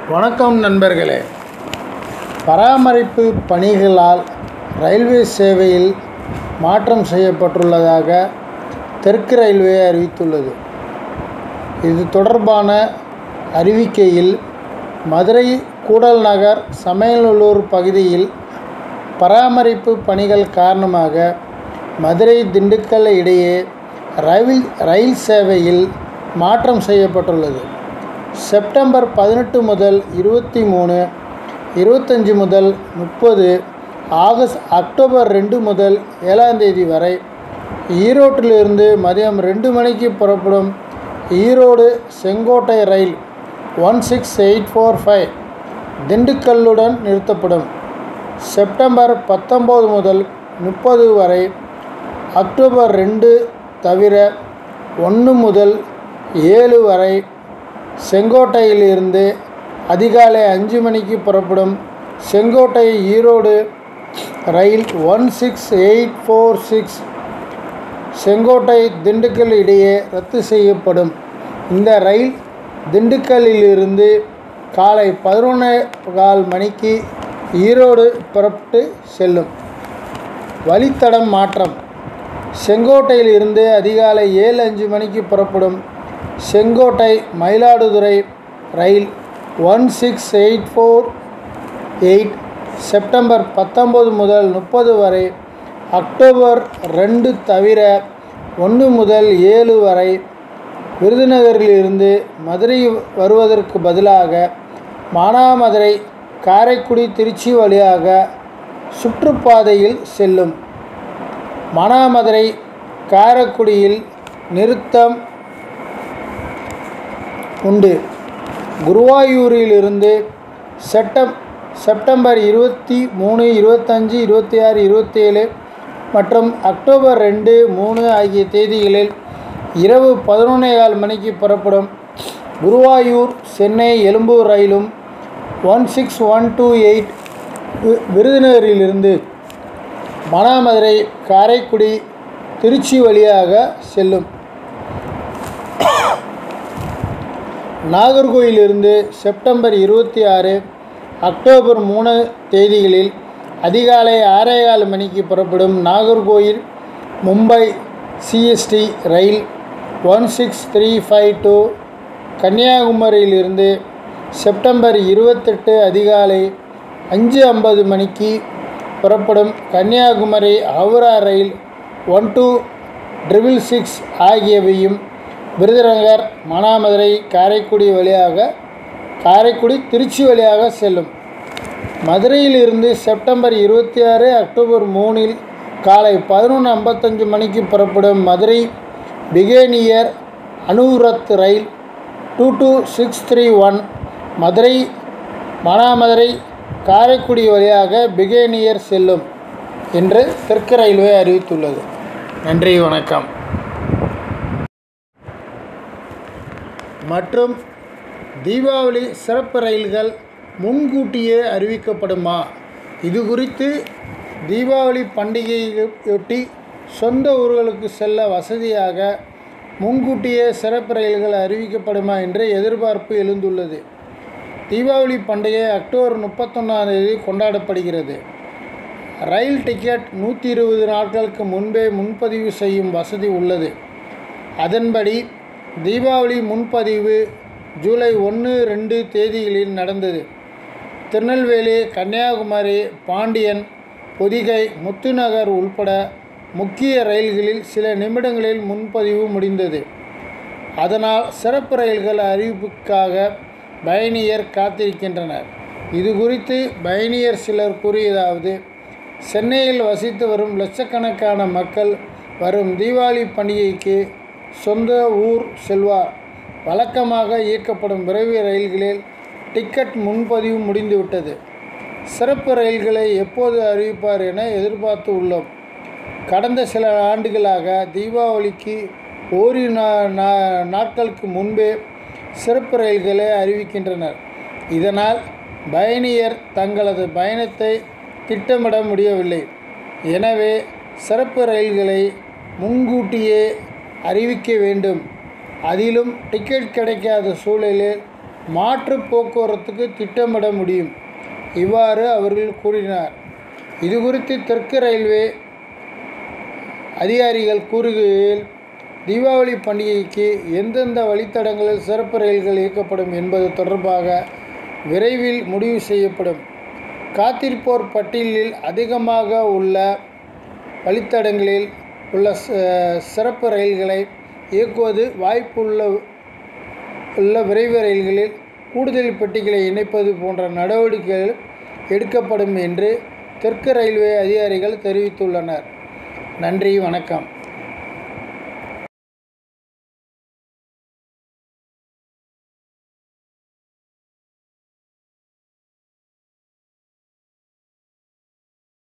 வணக்கம் நண்பர்களே. பராமரிப்பு பணிகளால் ரயில்வே சேவையில் மாற்றம் செய்யப்பட்டுள்ளதாக தெற்கு ரயில்வே அறிவித்துள்ளது. இது தொடர்பான அறிவிக்கையில் மதுரை கூடல் நகர் சமயநல்லூர் பகுதியில் பராமரிப்பு பணிகள் காரணமாக மதுரை திண்டுக்கல் இடையே ரயில் சேவையில் மாற்றம் செய்யப்பட்டுள்ளது. செப்டம்பர் 18 முதல் 23, 25 முதல் 30, அக்டோபர் 2 முதல் 7ஆம் தேதி வரை ஈரோட்டிலிருந்து மதியம் 2 மணிக்கு புறப்படும் ஈரோடு செங்கோட்டை ரயில் 16845 திண்டுக்கல்லுடன் நிறுத்தப்படும். செப்டம்பர் 19 முதல் 30 வரை அக்டோபர் 2 தவிர 1 முதல் 7 வரை செங்கோட்டையிலிருந்து அதிகாலை 5 மணிக்கு புறப்படும் செங்கோட்டை ஈரோடு ரயில் 16846 செங்கோட்டை திண்டுக்கல் இடையே ரத்து செய்யப்படும். இந்த ரயில் திண்டுக்கல்லிலிருந்து காலை 11:15 மணிக்கு ஈரோடு புறப்பட்டு செல்லும். வழித்தடம் மாற்றம். செங்கோட்டையிலிருந்து அதிகாலை 7:05 மணிக்கு புறப்படும் செங்கோட்டை மயிலாடுதுறை ரயில் 16848 செப்டம்பர் 19 முதல் 30 வரை அக்டோபர் 2 தவிர 1 முதல் 7 வரை விருதுநகரிலிருந்து மதுரை வருவதற்கு பதிலாக மானாமதுரை காரைக்குடி திருச்சி வழியாக சுற்றுப்பாதையில் செல்லும். மானாமதுரை காரைக்குடியில் நிறுத்தம் உண்டு. குருவாயூரிலிருந்து செப்டம்பர் 23, 25, 26, 27 மற்றும் அக்டோபர் 2, 3 ஆகிய தேதிகளில் இரவு 11:15 மணிக்கு புறப்படும் குருவாயூர் சென்னை எழும்பூர் ரயிலும் 16128 விருதுநகரிலிருந்து மானாமதுரை காரைக்குடி திருச்சி வழியாக செல்லும். நாகர்கோயிலிருந்து செப்டம்பர் 26, அக்டோபர் 3 தேதிகளில் அதிகாலை 6:15 மணிக்கு புறப்படும் நாகர்கோயில் மும்பை சிஎஸ்டி ரயில் 16352 கன்னியாகுமரியிலிருந்து செப்டம்பர் 28 அதிகாலை 5:50 மணிக்கு புறப்படும் கன்னியாகுமரி ஹவுரா ரயில் 12666 ஆகியவையும் விருதுநகர் மானாமதுரை காரைக்குடி திருச்சி வழியாக செல்லும். மதுரையிலிருந்து செப்டம்பர் 26, அக்டோபர் 3 காலை 11:55 மணிக்கு புறப்படும் மதுரை பிகேனியர் அனுரத் ரயில் 22631 மதுரை மானாமதுரை காரைக்குடி வழியாக பிகேனியர் செல்லும் என்று தெற்கு ரயில்வே அறிவித்துள்ளது. நன்றி, வணக்கம். மற்றும் தீபாவளி சிறப்பு ரயில்கள் முன்கூட்டியே அறிவிக்கப்படுமா? இது குறித்து தீபாவளி பண்டிகையொட்டி சொந்த ஊர்களுக்கு செல்ல வசதியாக முன்கூட்டியே சிறப்பு ரயில்கள் அறிவிக்கப்படுமா என்று எதிர்பார்ப்பு எழுந்துள்ளது. தீபாவளி பண்டிகை அக்டோபர் 31ஆம் தேதி கொண்டாடப்படுகிறது. ரயில் டிக்கெட் 120 நாட்களுக்கு முன்பே முன்பதிவு செய்யும் வசதி உள்ளது. அதன்படி தீபாவளி முன்பதிவு ஜூலை 1, 2 தேதிகளில் நடந்தது. திருநெல்வேலி, கன்னியாகுமரி, பாண்டியன், பொதிகை, முத்துநகர் உள்பட முக்கிய ரயில்களில் சில நிமிடங்களில் முன்பதிவு முடிந்தது. அதனால் சிறப்பு ரயில்கள் அறிவிப்புக்காக பயணியர் காத்திருக்கின்றனர். இது குறித்து பயணியர் சிலர் கூறியதாவது: சென்னையில் வசித்து வரும் லட்சக்கணக்கான மக்கள் வரும் தீபாவளி பண்டிகைக்கு சொந்த ஊர் செல்வார். வழக்கமாக இயக்கப்படும் விரைவு ரயில்களில் டிக்கெட் முன்பதிவு முடிந்துவிட்டது. சிறப்பு ரயில்களை எப்போது அறிவிப்பார் என எதிர்பார்த்து உள்ளோம். கடந்த சில ஆண்டுகளாக தீபாவளிக்கு ஓரிரு நாட்களுக்கு முன்பே சிறப்பு ரயில்களை அறிவிக்கின்றனர். இதனால் பயணியர் தங்களது பயணத்தை திட்டமிட முடியவில்லை. எனவே சிறப்பு ரயில்களை முன்கூட்டியே அறிவிக்க வேண்டும். அதிலும் டிக்கெட் கிடைக்காத சூழலில் மாற்று போக்குவரத்துக்கு திட்டமிட முடியும். இவ்வாறு அவர்கள் கூறினார். இது குறித்து தெற்கு ரயில்வே அதிகாரிகள் கூறுகையில், தீபாவளி பண்டிகைக்கு எந்தெந்த வழித்தடங்களில் சிறப்பு ரயில்கள் இயக்கப்படும் என்பது தொடர்பாக விரைவில் முடிவு செய்யப்படும். காத்திருப்போர் பட்டியலில் அதிகமாக உள்ள வழித்தடங்களில் உள்ள சிறப்பு ரயில்களை இயக்குவது வாய்ப்புள்ள விரைவு ரயில்களில் கூடுதல் பெட்டிகளை இணைப்பது போன்ற நடவடிக்கைகள் எடுக்கப்படும் என்று தெற்கு ரயில்வே அதிகாரிகள் தெரிவித்துள்ளனர். நன்றி, வணக்கம்.